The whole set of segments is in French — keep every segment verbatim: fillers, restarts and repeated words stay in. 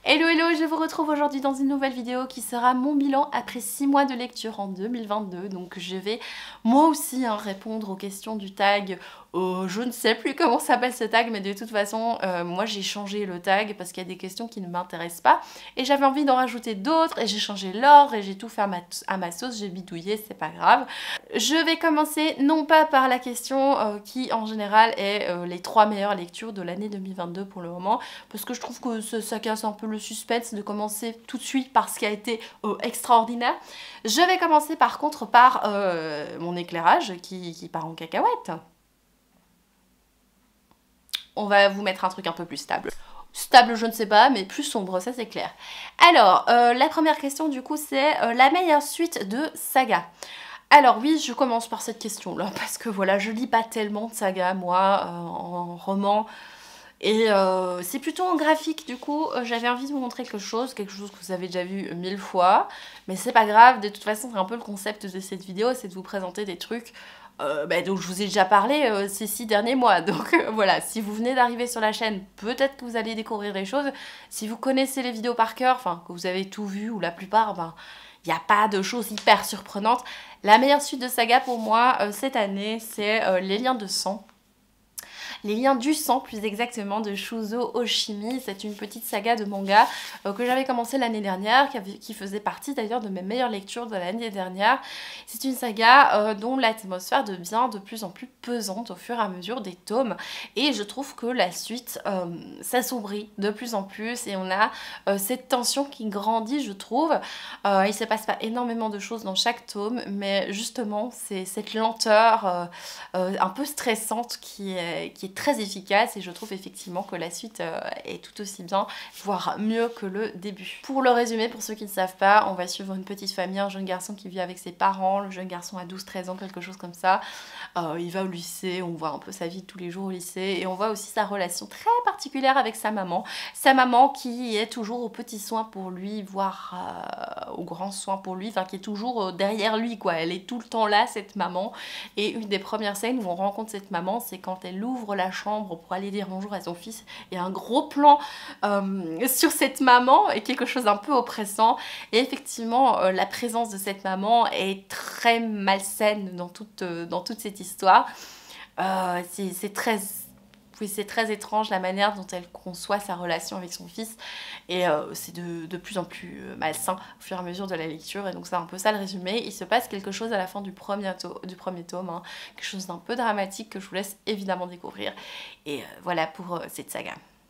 Hello hello, je vous retrouve aujourd'hui dans une nouvelle vidéo qui sera mon bilan après six mois de lecture en deux mille vingt-deux. Donc je vais moi aussi hein, répondre aux questions du tag. Euh, je ne sais plus comment s'appelle ce tag, mais de toute façon, euh, moi j'ai changé le tag parce qu'il y a des questions qui ne m'intéressent pas. Et j'avais envie d'en rajouter d'autres et j'ai changé l'ordre et j'ai tout fait à ma, à ma sauce, j'ai bidouillé, c'est pas grave. Je vais commencer non pas par la question euh, qui en général est euh, les trois meilleures lectures de l'année deux mille vingt-deux pour le moment, parce que je trouve que ça, ça casse un peu le suspense de commencer tout de suite par ce qui a été euh, extraordinaire. Je vais commencer par contre par euh, mon éclairage qui, qui part en cacahuète. On va vous mettre un truc un peu plus stable. Stable, je ne sais pas, mais plus sombre, ça c'est clair. Alors, euh, la première question du coup, c'est euh, la meilleure suite de saga. Alors oui, je commence par cette question-là, parce que voilà, je lis pas tellement de saga, moi, euh, en roman. Et euh, c'est plutôt en graphique, du coup, euh, j'avais envie de vous montrer quelque chose, quelque chose que vous avez déjà vu mille fois. Mais c'est pas grave, de toute façon, c'est un peu le concept de cette vidéo, c'est de vous présenter des trucs euh, bah, dont je vous ai déjà parlé euh, ces six derniers mois. Donc euh, voilà, si vous venez d'arriver sur la chaîne, peut-être que vous allez découvrir des choses. Si vous connaissez les vidéos par cœur, enfin, que vous avez tout vu, ou la plupart, ben... il n'y a pas de choses hyper surprenantes. La meilleure suite de saga pour moi euh, cette année, c'est euh, Les Liens de sang. Les Liens du sang, plus exactement, de Shuzo Oshimi. C'est une petite saga de manga euh, que j'avais commencé l'année dernière, qui, avait, qui faisait partie d'ailleurs de mes meilleures lectures de l'année dernière. C'est une saga euh, dont l'atmosphère devient de plus en plus pesante au fur et à mesure des tomes. Et je trouve que la suite euh, s'assombrit de plus en plus et on a euh, cette tension qui grandit, je trouve. Euh, il ne se passe pas énormément de choses dans chaque tome, mais justement, c'est cette lenteur euh, euh, un peu stressante qui est, qui est très efficace et je trouve effectivement que la suite euh, est tout aussi bien, voire mieux que le début. Pour le résumer, pour ceux qui ne savent pas, on va suivre une petite famille, un jeune garçon qui vit avec ses parents, le jeune garçon a douze treize ans, quelque chose comme ça. Euh, il va au lycée, on voit un peu sa vie de tous les jours au lycée et on voit aussi sa relation très particulière avec sa maman. Sa maman qui est toujours aux petits soins pour lui, voire euh, aux grands soins pour lui, enfin qui est toujours euh, derrière lui quoi. Elle est tout le temps là, cette maman. Et une des premières scènes où on rencontre cette maman, c'est quand elle ouvre la chambre pour aller dire bonjour à son fils. Il y a un gros plan euh, sur cette maman et quelque chose d'un peu oppressant. Et effectivement, euh, la présence de cette maman est très malsaine dans toute, euh, dans toute cette histoire. Euh, c'est très... Oui, c'est très étrange la manière dont elle conçoit sa relation avec son fils et euh, c'est de, de plus en plus malsain au fur et à mesure de la lecture et donc c'est un peu ça le résumé. Il se passe quelque chose à la fin du premier, to du premier tome, hein, quelque chose d'un peu dramatique que je vous laisse évidemment découvrir et euh, voilà pour euh, cette saga.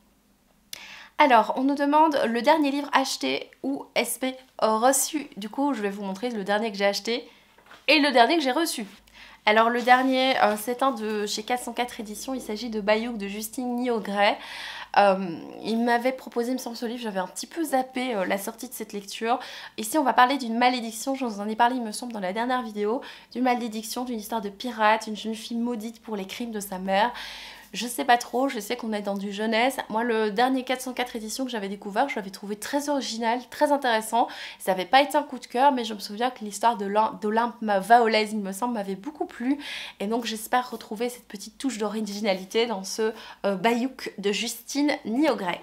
Alors, on nous demande le dernier livre acheté ou S P reçu. Du coup, je vais vous montrer le dernier que j'ai acheté et le dernier que j'ai reçu. Alors le dernier, euh, c'est un de chez quatre cent quatre éditions, il s'agit de Bayuk de Justine Niogret. Euh, il m'avait proposé, il me semble, ce livre, j'avais un petit peu zappé euh, la sortie de cette lecture. Ici on va parler d'une malédiction, je vous en ai parlé il me semble dans la dernière vidéo, d'une malédiction, d'une histoire de pirate, une jeune fille maudite pour les crimes de sa mère. Je sais pas trop, je sais qu'on est dans du jeunesse. Moi, le dernier quatre cent quatre éditions que j'avais découvert, je l'avais trouvé très original, très intéressant. Ça n'avait pas été un coup de cœur, mais je me souviens que l'histoire d'Olympe Vaolaise, il me semble, m'avait beaucoup plu. Et donc, j'espère retrouver cette petite touche d'originalité dans ce euh, Bayuk de Justine Niogret.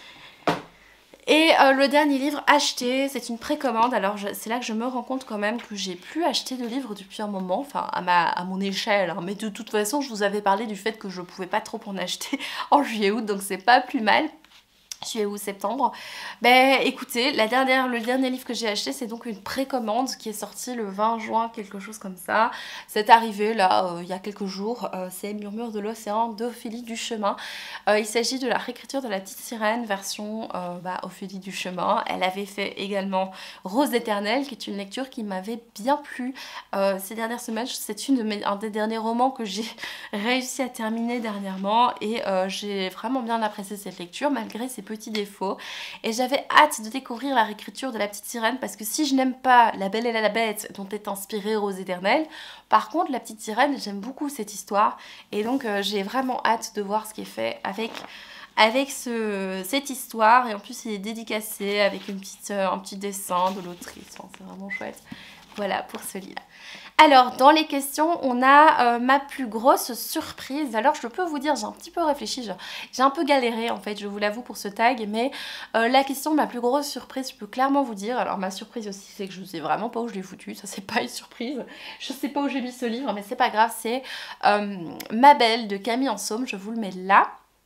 Et euh, le dernier livre acheté, c'est une précommande. Alors c'est là que je me rends compte quand même que j'ai plus acheté de livres depuis un moment, enfin à, ma, à mon échelle, hein. Mais de toute façon je vous avais parlé du fait que je pouvais pas trop en acheter en juillet-août, donc c'est pas plus mal. Juillet ou septembre. Ben écoutez, la dernière, le dernier livre que j'ai acheté, c'est donc une précommande qui est sortie le vingt juin, quelque chose comme ça. C'est arrivé là, euh, il y a quelques jours. Euh, c'est Murmure de l'océan d'Ophélie Duchemin. Euh, il s'agit de la réécriture de La Petite Sirène, version euh, bah, Ophélie Duchemin. Elle avait fait également Rose éternelle, qui est une lecture qui m'avait bien plu euh, ces dernières semaines. C'est une de mes, un des derniers romans que j'ai réussi à terminer dernièrement et euh, j'ai vraiment bien apprécié cette lecture, malgré ses petits défauts, et j'avais hâte de découvrir la réécriture de La Petite Sirène parce que si je n'aime pas La Belle et la Bête dont est inspirée Rose éternelle, par contre La Petite Sirène, j'aime beaucoup cette histoire et donc euh, j'ai vraiment hâte de voir ce qui est fait avec avec ce, cette histoire et en plus il est dédicacé avec une petite, euh, un petit dessin de l'autrice, enfin, c'est vraiment chouette. Voilà pour ce livre. Alors, dans les questions, on a euh, ma plus grosse surprise. Alors, je peux vous dire, j'ai un petit peu réfléchi, j'ai un peu galéré en fait, je vous l'avoue pour ce tag, mais euh, la question, ma plus grosse surprise, je peux clairement vous dire. Alors, ma surprise aussi, c'est que je sais vraiment pas où je l'ai foutu, ça c'est pas une surprise. Je sais pas où j'ai mis ce livre, mais c'est pas grave, c'est euh, Ma Belle de Camille Ensaume, je vous le mets là.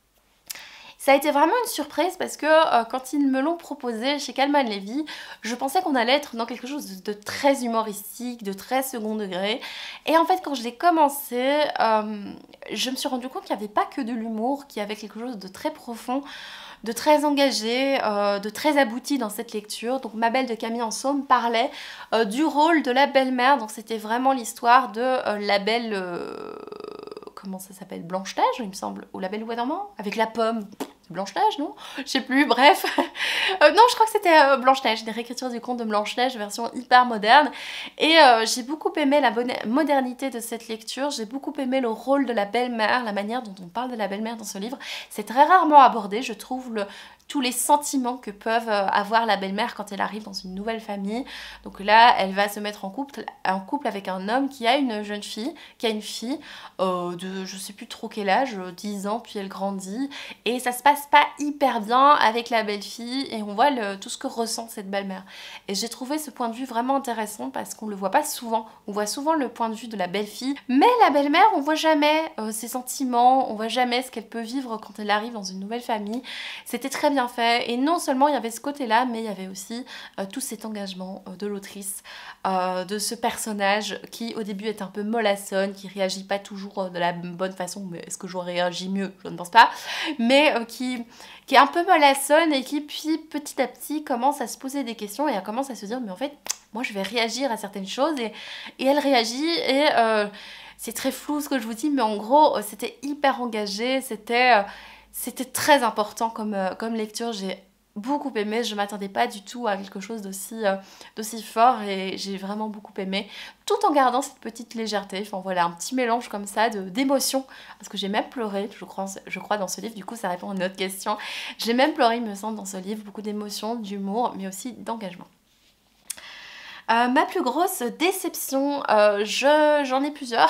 Ça a été vraiment une surprise parce que euh, quand ils me l'ont proposé chez Calman Levy, je pensais qu'on allait être dans quelque chose de, de très humoristique, de très second degré. Et en fait, quand je l'ai commencé, euh, je me suis rendu compte qu'il n'y avait pas que de l'humour, qu'il y avait quelque chose de très profond, de très engagé, euh, de très abouti dans cette lecture. Donc Ma Belle de Camille Ensaume parlait euh, du rôle de la belle-mère. Donc c'était vraiment l'histoire de euh, la belle... Euh, comment ça s'appelle, Blanche-Neige, il me semble, ou La Belle au Bois dormant, avec la pomme. Blanche-Neige, non? Je sais plus, bref. euh, non, je crois que c'était euh, Blanche-Neige, des réécritures du conte de Blanche-Neige, version hyper moderne. Et euh, j'ai beaucoup aimé la modernité de cette lecture, j'ai beaucoup aimé le rôle de la belle-mère, la manière dont on parle de la belle-mère dans ce livre. C'est très rarement abordé, je trouve, le, tous les sentiments que peuvent avoir la belle-mère quand elle arrive dans une nouvelle famille. Donc là, elle va se mettre en couple, en couple avec un homme qui a une jeune fille, qui a une fille euh, de je sais plus trop quel âge, dix ans, puis elle grandit. Et ça se passe pas hyper bien avec la belle-fille et on voit le, tout ce que ressent cette belle-mère. Et j'ai trouvé ce point de vue vraiment intéressant parce qu'on le voit pas souvent. On voit souvent le point de vue de la belle-fille, mais la belle-mère, on voit jamais euh, ses sentiments, on voit jamais ce qu'elle peut vivre quand elle arrive dans une nouvelle famille. C'était très bien fait et non seulement il y avait ce côté-là, mais il y avait aussi euh, tout cet engagement euh, de l'autrice, euh, de ce personnage qui au début est un peu mollassonne, qui réagit pas toujours euh, de la bonne façon, mais est-ce que j'aurais réagi mieux? Je ne pense pas, mais euh, qui, qui est un peu mollassonne et qui puis petit à petit commence à se poser des questions et elle commence à se dire mais en fait moi je vais réagir à certaines choses et, et elle réagit et euh, c'est très flou ce que je vous dis mais en gros c'était hyper engagé, c'était euh, c'était très important comme, euh, comme lecture, j'ai beaucoup aimé, je m'attendais pas du tout à quelque chose d'aussi euh, d'aussi fort et j'ai vraiment beaucoup aimé, tout en gardant cette petite légèreté, enfin voilà, un petit mélange comme ça d'émotions, parce que j'ai même pleuré, je crois, je crois dans ce livre, du coup ça répond à une autre question, j'ai même pleuré il me semble dans ce livre, beaucoup d'émotions, d'humour, mais aussi d'engagement. Euh, ma plus grosse déception, euh, j'en ai plusieurs.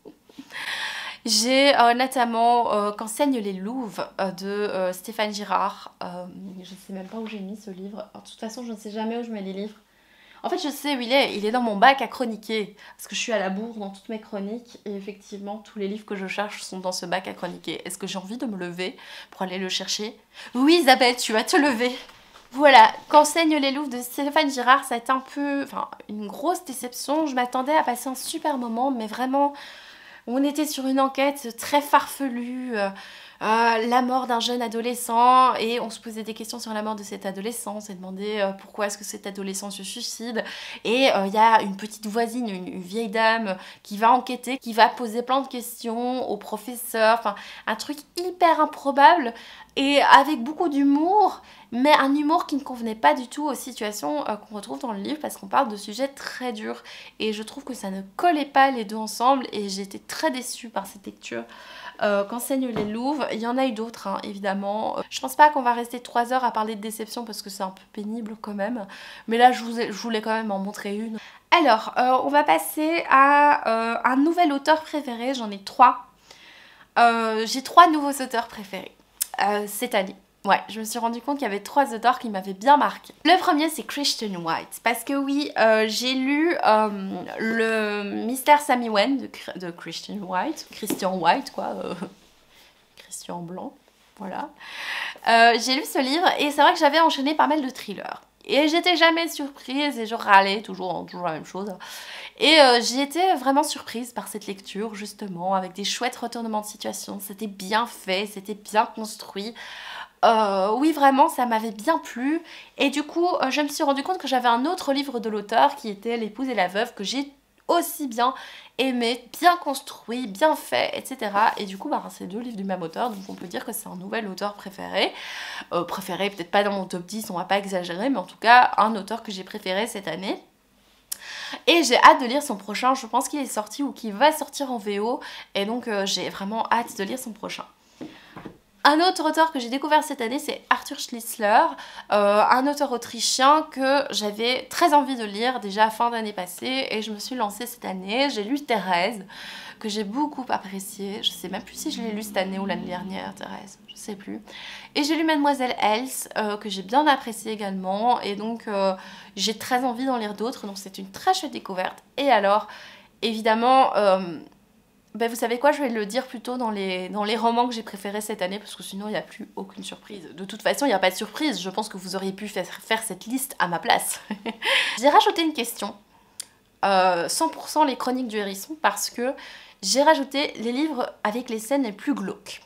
J'ai euh, notamment euh, Qu'enseignent les louves euh, de euh, Stéphane Girard. Euh, je ne sais même pas où j'ai mis ce livre. Alors, de toute façon, je ne sais jamais où je mets les livres. En fait, je sais où il est. Il est dans mon bac à chroniquer. Parce que je suis à la bourre dans toutes mes chroniques. Et effectivement, tous les livres que je cherche sont dans ce bac à chroniquer. Est-ce que j'ai envie de me lever pour aller le chercher? Oui, Isabelle, tu vas te lever. Voilà, Qu'enseignent les louves de Stéphane Girard, ça a été un peu... Enfin, une grosse déception. Je m'attendais à passer un super moment, mais vraiment... On était sur une enquête très farfelue, euh, euh, la mort d'un jeune adolescent, et on se posait des questions sur la mort de cet adolescent, on s'est demandé euh, pourquoi est-ce que cet adolescent se suicide, et il euh, y a une petite voisine, une, une vieille dame qui va enquêter, qui va poser plein de questions au professeur, enfin un truc hyper improbable, et avec beaucoup d'humour, mais un humour qui ne convenait pas du tout aux situations euh, qu'on retrouve dans le livre parce qu'on parle de sujets très durs et je trouve que ça ne collait pas les deux ensemble et j'ai été très déçue par cette lecture. Euh, Qu'enseignent les louves, il y en a eu d'autres hein, évidemment. Je pense pas qu'on va rester trois heures à parler de déception parce que c'est un peu pénible quand même, mais là je, vous ai, je voulais quand même en montrer une. Alors, euh, on va passer à euh, un nouvel auteur préféré, j'en ai trois. Euh, j'ai trois nouveaux auteurs préférés euh, cette année. Ouais, je me suis rendu compte qu'il y avait trois auteurs qui m'avaient bien marqué. Le premier, c'est Christian White. Parce que oui, euh, j'ai lu euh, le Mystère Sammy Wen de, de Christian White. Christian White, quoi. Euh, Christian Blanc, voilà. Euh, j'ai lu ce livre et c'est vrai que j'avais enchaîné pas mal de thrillers. Et j'étais jamais surprise et je râlais toujours, toujours la même chose. Et euh, j'ai été vraiment surprise par cette lecture, justement, avec des chouettes retournements de situation. C'était bien fait, c'était bien construit. Euh, oui, vraiment, ça m'avait bien plu. Et du coup, euh, je me suis rendu compte que j'avais un autre livre de l'auteur qui était L'épouse et la veuve, que j'ai aussi bien aimé, bien construit, bien fait, et cetera. Et du coup, bah, c'est deux livres du même auteur, donc on peut dire que c'est un nouvel auteur préféré. Euh, préféré, peut-être pas dans mon top dix, on va pas exagérer, mais en tout cas, un auteur que j'ai préféré cette année. Et j'ai hâte de lire son prochain, je pense qu'il est sorti ou qu'il va sortir en V O, et donc euh, j'ai vraiment hâte de lire son prochain. Un autre auteur que j'ai découvert cette année, c'est Arthur Schnitzler, euh, un auteur autrichien que j'avais très envie de lire déjà fin d'année passée et je me suis lancée cette année. J'ai lu Thérèse, que j'ai beaucoup apprécié. Je sais même plus si je l'ai lu cette année ou l'année dernière, Thérèse, je sais plus. Et j'ai lu Mademoiselle Else, euh, que j'ai bien apprécié également, et donc euh, j'ai très envie d'en lire d'autres, donc c'est une très chouette découverte. Et alors, évidemment... Euh, Ben vous savez quoi, je vais le dire plutôt dans les, dans les romans que j'ai préférés cette année parce que sinon il n'y a plus aucune surprise. De toute façon, il n'y a pas de surprise, je pense que vous auriez pu faire, faire cette liste à ma place. J'ai rajouté une question, euh, cent pour cent les chroniques du hérisson, parce que j'ai rajouté les livres avec les scènes les plus glauques.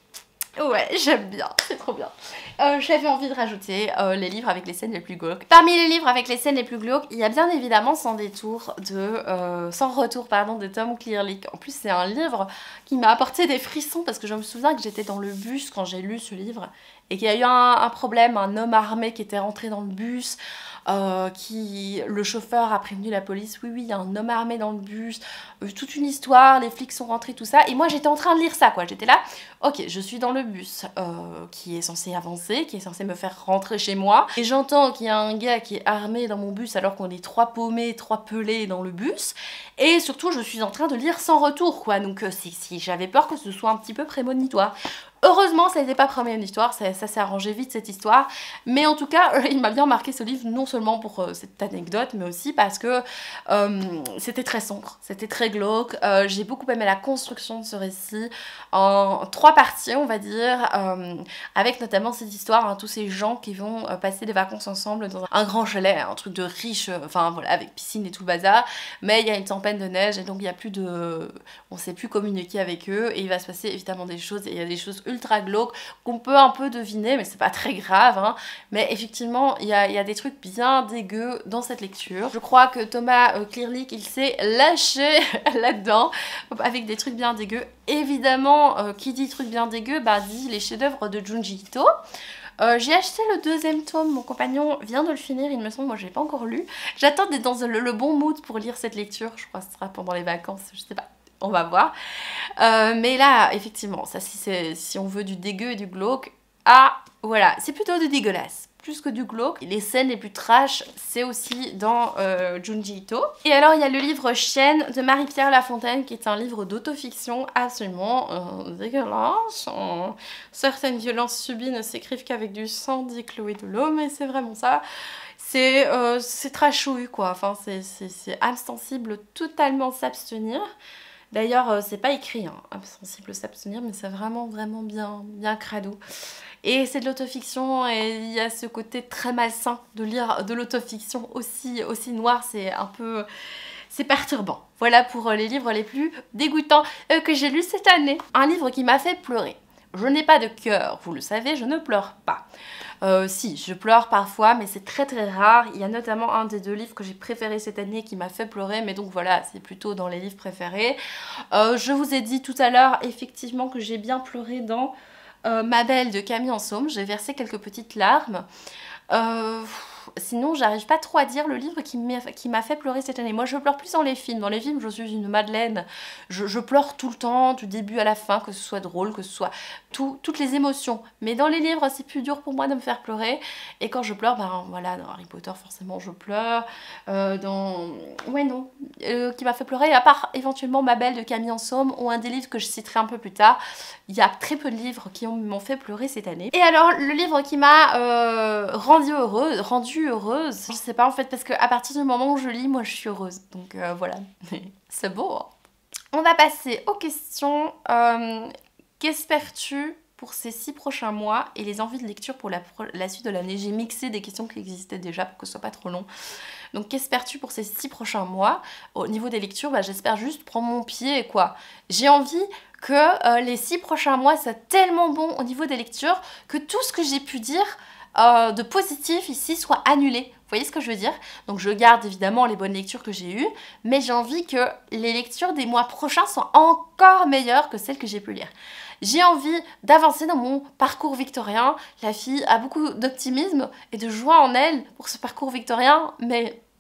Ouais, j'aime bien, c'est trop bien. Euh, J'avais envie de rajouter euh, les livres avec les scènes les plus glauques. Parmi les livres avec les scènes les plus glauques, il y a bien évidemment Sans détour de, euh, Sans retour pardon, de Tom Clearlick. En plus, c'est un livre qui m'a apporté des frissons parce que je me souviens que j'étais dans le bus quand j'ai lu ce livre et qu'il y a eu un, un problème, un homme armé qui était rentré dans le bus. Euh, qui le chauffeur a prévenu la police, oui oui il y a un homme armé dans le bus, euh, toute une histoire, les flics sont rentrés, tout ça, et moi j'étais en train de lire ça quoi, j'étais là, ok je suis dans le bus euh, qui est censé avancer, qui est censé me faire rentrer chez moi, et j'entends qu'il y a un gars qui est armé dans mon bus alors qu'on est trois paumés, trois pelés dans le bus, et surtout je suis en train de lire Sans retour quoi, donc euh, si, si j'avais peur que ce soit un petit peu prémonitoire. Heureusement, ça n'était pas prémonitoire, ça, ça s'est arrangé vite cette histoire, mais en tout cas, euh, il m'a bien marqué ce livre, non seulement pour euh, cette anecdote, mais aussi parce que euh, c'était très sombre, c'était très glauque, euh, j'ai beaucoup aimé la construction de ce récit, en trois parties on va dire, euh, avec notamment cette histoire, hein, tous ces gens qui vont euh, passer des vacances ensemble dans un grand chalet, un truc de riche, euh, enfin voilà, avec piscine et tout le bazar, mais il y a une tempête de neige et donc il n'y a plus de... on ne sait plus communiquer avec eux, et il va se passer évidemment des choses, et il y a des choses ultra glauque qu'on peut un peu deviner mais c'est pas très grave hein. Mais effectivement il y a, y a des trucs bien dégueux dans cette lecture. Je crois que Thomas euh, Clearlick il s'est lâché là-dedans avec des trucs bien dégueux. Évidemment euh, qui dit trucs bien dégueux bah dit les chefs-d'œuvre de Junji Ito. Euh, j'ai acheté le deuxième tome, mon compagnon vient de le finir, il me semble, moi je l'ai pas encore lu. J'attends d'être dans le, le bon mood pour lire cette lecture, je crois que ce sera pendant les vacances, je sais pas. On va voir. Euh, mais là, effectivement, ça, si, si on veut du dégueu et du glauque, ah, voilà, c'est plutôt du dégueulasse. Plus que du glauque. Les scènes les plus trash, c'est aussi dans euh, Junji Ito. Et alors, il y a le livre Chienne de Marie-Pierre Lafontaine, qui est un livre d'autofiction absolument euh, dégueulasse. Euh, certaines violences subies ne s'écrivent qu'avec du sang, dit Chloé Delhomme, mais c'est vraiment ça. C'est euh, trashouille, quoi. Enfin, c'est âme sensible, totalement s'abstenir. D'ailleurs, euh, c'est pas écrit, hein, sensible s'abstenir, mais c'est vraiment, vraiment bien, bien crado. Et c'est de l'autofiction, et il y a ce côté très malsain de lire de l'autofiction aussi, aussi noir, c'est un peu... c'est perturbant. Voilà pour les livres les plus dégoûtants euh, que j'ai lus cette année. Un livre qui m'a fait pleurer. Je n'ai pas de cœur, vous le savez, je ne pleure pas. Euh, si, je pleure parfois, mais c'est très très rare. Il y a notamment un des deux livres que j'ai préféré cette année qui m'a fait pleurer, mais donc voilà, c'est plutôt dans les livres préférés. Euh, je vous ai dit tout à l'heure, effectivement, que j'ai bien pleuré dans euh, Ma Belle de Camille Ensaume. J'ai versé quelques petites larmes. Euh... Sinon, j'arrive pas trop à dire le livre qui m'a fait pleurer cette année. Moi, je pleure plus dans les films. Dans les films, je suis une madeleine. Je, je pleure tout le temps, du début à la fin, que ce soit drôle, que ce soit tout, toutes les émotions. Mais dans les livres, c'est plus dur pour moi de me faire pleurer. Et quand je pleure, ben voilà, dans Harry Potter, forcément, je pleure. Euh, dans... Ouais, non. Euh, qui m'a fait pleurer, à part éventuellement Ma Belle de Camille Ensaume, ou un des livres que je citerai un peu plus tard. Il y a très peu de livres qui m'ont fait pleurer cette année. Et alors, le livre qui m'a euh, rendu heureuse, rendu heureuse, je sais pas en fait, parce qu'à partir du moment où je lis, moi je suis heureuse. Donc euh, voilà, c'est beau. Hein. On va passer aux questions. Euh, Qu'espères-tu pour ces six prochains mois et les envies de lecture pour la, la suite de l'année? J'ai mixé des questions qui existaient déjà pour que ce soit pas trop long. Donc qu'espères-tu pour ces six prochains mois? Au niveau des lectures, bah, j'espère juste prendre mon pied, quoi. J'ai envie que euh, les six prochains mois soient tellement bons au niveau des lectures que tout ce que j'ai pu dire euh, de positif ici soit annulé. Vous voyez ce que je veux dire? Donc je garde évidemment les bonnes lectures que j'ai eues, mais j'ai envie que les lectures des mois prochains soient encore meilleures que celles que j'ai pu lire. J'ai envie d'avancer dans mon parcours victorien. La fille a beaucoup d'optimisme et de joie en elle pour ce parcours victorien, mais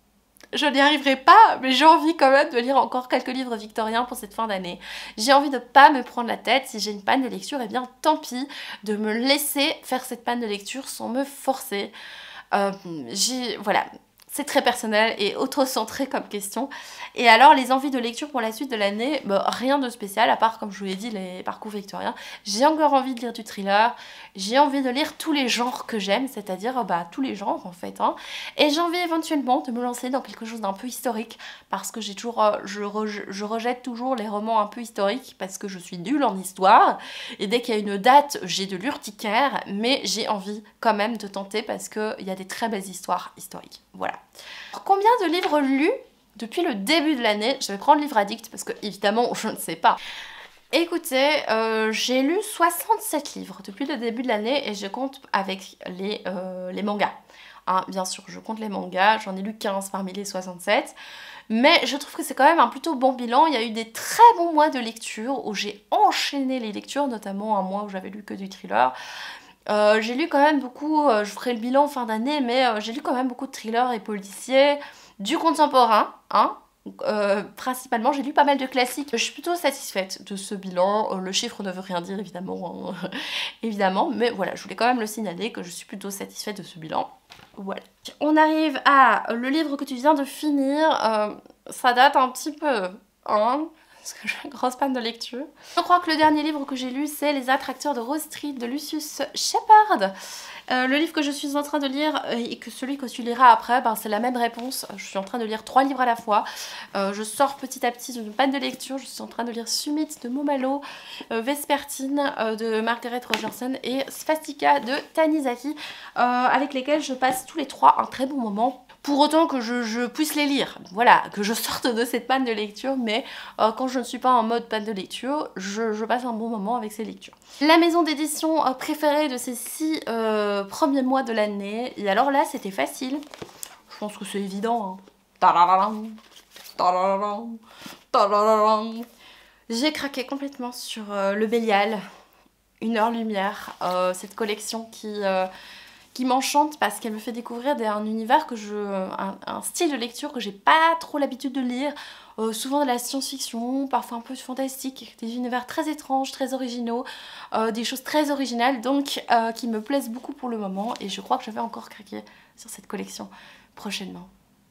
je n'y arriverai pas, mais j'ai envie quand même de lire encore quelques livres victoriens pour cette fin d'année. J'ai envie de pas me prendre la tête. Si j'ai une panne de lecture, eh bien tant pis, de me laisser faire cette panne de lecture sans me forcer. Euh, j'ai... Voilà. C'est très personnel et auto-centré comme question. Et alors, les envies de lecture pour la suite de l'année, bah, rien de spécial, à part, comme je vous l'ai dit, les parcours victoriens. J'ai encore envie de lire du thriller, j'ai envie de lire tous les genres que j'aime, c'est-à-dire bah, tous les genres en fait. Hein. Et j'ai envie éventuellement de me lancer dans quelque chose d'un peu historique, parce que j'ai toujours, euh, je, re- je rejette toujours les romans un peu historiques, parce que je suis nulle en histoire. Et dès qu'il y a une date, j'ai de l'urticaire, mais j'ai envie quand même de tenter, parce qu'il y a des très belles histoires historiques. Voilà. Alors, combien de livres lus depuis le début de l'année? Je vais prendre Livre Addict parce que évidemment je ne sais pas. Écoutez, euh, j'ai lu soixante-sept livres depuis le début de l'année et je compte avec les, euh, les mangas. Hein, bien sûr, je compte les mangas, j'en ai lu quinze parmi les soixante-sept. Mais je trouve que c'est quand même un plutôt bon bilan. Il y a eu des très bons mois de lecture où j'ai enchaîné les lectures, notamment un mois où j'avais lu que du thriller. Euh, j'ai lu quand même beaucoup, euh, je ferai le bilan en fin d'année, mais euh, j'ai lu quand même beaucoup de thrillers et policiers, du contemporain, hein. Euh, principalement, j'ai lu pas mal de classiques. Je suis plutôt satisfaite de ce bilan. Euh, le chiffre ne veut rien dire, évidemment, hein. Évidemment, mais voilà, je voulais quand même le signaler que je suis plutôt satisfaite de ce bilan. Voilà. On arrive à le livre que tu viens de finir. Euh, ça date un petit peu, hein. Parce que j'ai une grosse panne de lecture. Je crois que le dernier livre que j'ai lu, c'est Les Attracteurs de Rose Street de Lucius Shepard. Euh, le livre que je suis en train de lire et que celui que tu liras après, ben, c'est la même réponse. Je suis en train de lire trois livres à la fois. Euh, je sors petit à petit d'une panne de lecture. Je suis en train de lire Summit de Momalo, euh, Vespertine euh, de Margaret Rogerson et Svastika de Tanizaki, euh, avec lesquels je passe tous les trois un très bon moment. Pour autant que je, je puisse les lire, voilà, que je sorte de cette panne de lecture, mais euh, quand je ne suis pas en mode panne de lecture, je, je passe un bon moment avec ces lectures. La maison d'édition euh, préférée de ces six euh, premiers mois de l'année, et alors là c'était facile, je pense que c'est évident. Hein. J'ai craqué complètement sur euh, Le Bélial, Une heure lumière, euh, cette collection qui... Euh, qui m'enchante parce qu'elle me fait découvrir des, un univers que je... un, un style de lecture que j'ai pas trop l'habitude de lire, euh, souvent de la science-fiction, parfois un peu de fantastique, des univers très étranges, très originaux, euh, des choses très originales, donc euh, qui me plaisent beaucoup pour le moment, et je crois que je vais encore craquer sur cette collection prochainement.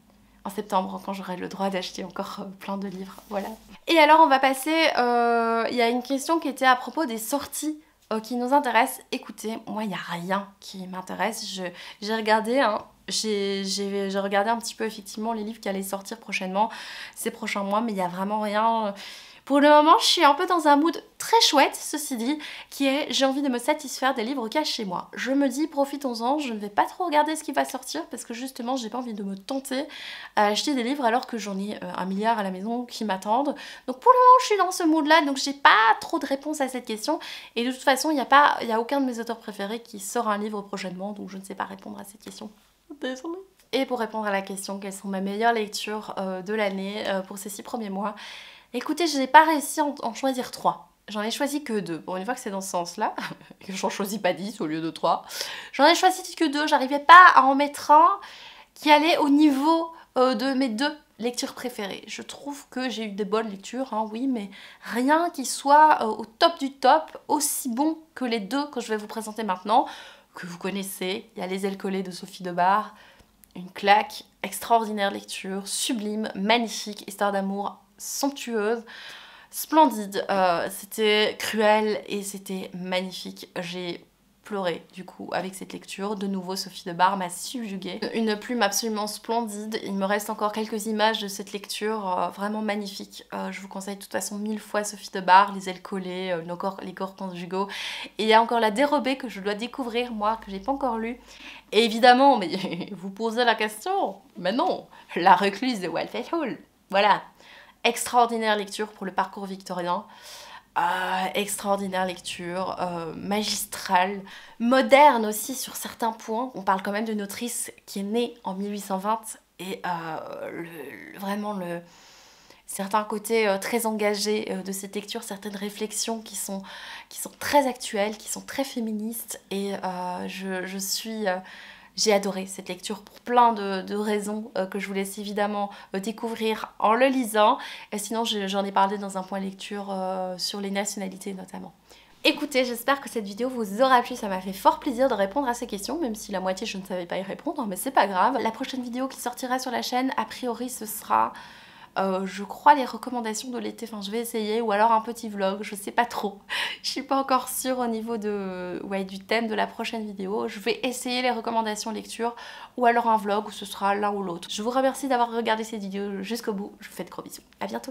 En septembre, quand j'aurai le droit d'acheter encore euh, plein de livres, voilà. Et alors on va passer, euh, il y a une question qui était à propos des sorties Euh, qui nous intéresse. Écoutez, moi il n'y a rien qui m'intéresse. J'ai regardé, hein, j'ai regardé un petit peu effectivement les livres qui allaient sortir prochainement, ces prochains mois, mais il n'y a vraiment rien. Pour le moment, je suis un peu dans un mood très chouette, ceci dit, qui est j'ai envie de me satisfaire des livres qu'il y a chez moi. Je me dis, profitons-en, je ne vais pas trop regarder ce qui va sortir parce que justement, j'ai pas envie de me tenter à acheter des livres alors que j'en ai euh, un milliard à la maison qui m'attendent. Donc pour le moment, je suis dans ce mood-là, donc j'ai pas trop de réponse à cette question. Et de toute façon, il n'y a pas, il y a aucun de mes auteurs préférés qui sort un livre prochainement, donc je ne sais pas répondre à cette question. Désolée. Et pour répondre à la question, quelles sont mes meilleures lectures euh, de l'année euh, pour ces six premiers mois? Écoutez, je n'ai pas réussi à en, en choisir trois. J'en ai choisi que deux. Bon, une fois que c'est dans ce sens-là, que j'en choisis pas dix au lieu de trois, j'en ai choisi que deux. J'arrivais pas à en mettre un qui allait au niveau euh, de mes deux lectures préférées. Je trouve que j'ai eu des bonnes lectures, hein, oui, mais rien qui soit euh, au top du top, aussi bon que les deux que je vais vous présenter maintenant, que vous connaissez. Il y a Les Ailes collées de Sophie Debar, une claque, extraordinaire lecture, sublime, magnifique, histoire d'amour somptueuse, splendide, euh, c'était cruel et c'était magnifique. J'ai pleuré du coup avec cette lecture. De nouveau, Sophie Debar m'a subjuguée. Une plume absolument splendide. Il me reste encore quelques images de cette lecture euh, vraiment magnifique. Euh, je vous conseille de toute façon mille fois Sophie Debar, Les Ailes collées, euh, nos corps, Les corps conjugaux. Et il y a encore La Dérobée que je dois découvrir, moi, que j'ai pas encore lu. Et évidemment, mais vous posez la question, mais non, La Recluse de Walter Hall. Voilà. Extraordinaire lecture pour le parcours victorien, euh, extraordinaire lecture, euh, magistrale, moderne aussi sur certains points. On parle quand même d'une autrice qui est née en mille huit cent vingt et euh, le, vraiment le, certains côtés euh, très engagés euh, de cette lecture, certaines réflexions qui sont, qui sont très actuelles, qui sont très féministes et euh, je, je suis... Euh, J'ai adoré cette lecture pour plein de, de raisons euh, que je vous laisse évidemment euh, découvrir en le lisant. Et sinon, j'en ai parlé dans un point lecture euh, sur les nationalités notamment. Écoutez, j'espère que cette vidéo vous aura plu, ça m'a fait fort plaisir de répondre à ces questions, même si la moitié je ne savais pas y répondre, mais c'est pas grave. La prochaine vidéo qui sortira sur la chaîne, a priori ce sera... Euh, je crois les recommandations de l'été, enfin je vais essayer, ou alors un petit vlog, je sais pas trop. Je suis pas encore sûre au niveau de, ouais, du thème de la prochaine vidéo. Je vais essayer les recommandations lecture, ou alors un vlog, où ce sera l'un ou l'autre. Je vous remercie d'avoir regardé cette vidéo jusqu'au bout, je vous fais de gros bisous, à bientôt.